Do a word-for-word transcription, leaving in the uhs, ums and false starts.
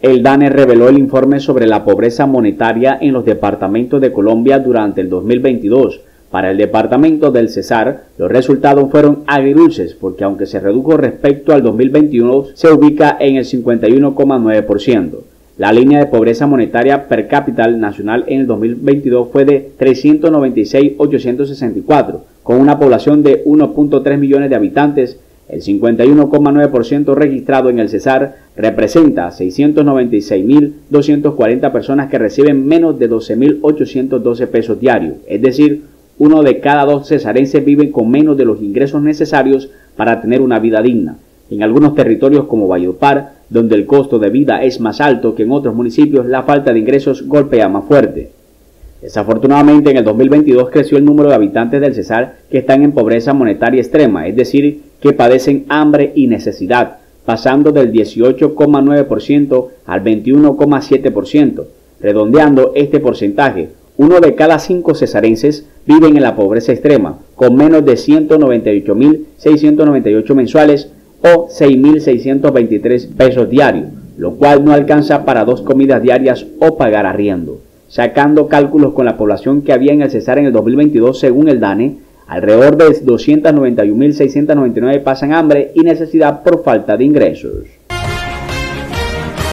El DANE reveló el informe sobre la pobreza monetaria en los departamentos de Colombia durante el dos mil veintidós. Para el departamento del Cesar, los resultados fueron agridulces porque aunque se redujo respecto al dos mil veintiuno, se ubica en el cincuenta y uno coma nueve por ciento. La línea de pobreza monetaria per cápita nacional en el dos mil veintidós fue de trescientos noventa y seis mil ochocientos sesenta y cuatro, con una población de uno punto tres millones de habitantes. El cincuenta y uno coma nueve por ciento registrado en el Cesar representa seiscientos noventa y seis mil doscientas cuarenta personas que reciben menos de doce mil ochocientos doce pesos diarios, es decir, uno de cada dos cesarenses viven con menos de los ingresos necesarios para tener una vida digna. En algunos territorios como Valledupar, donde el costo de vida es más alto que en otros municipios, la falta de ingresos golpea más fuerte. Desafortunadamente, en el dos mil veintidós creció el número de habitantes del Cesar que están en pobreza monetaria extrema, es decir, que padecen hambre y necesidad, pasando del dieciocho coma nueve por ciento al veintiuno coma siete por ciento. Redondeando este porcentaje, uno de cada cinco cesarenses viven en la pobreza extrema, con menos de ciento noventa y ocho mil seiscientos noventa y ocho mensuales o seis mil seiscientos veintitrés pesos diarios, lo cual no alcanza para dos comidas diarias o pagar arriendo. Sacando cálculos con la población que había en el Cesar en el dos mil veintidós, según el DANE, alrededor de doscientos noventa y un mil seiscientos noventa y nueve pasan hambre y necesidad por falta de ingresos.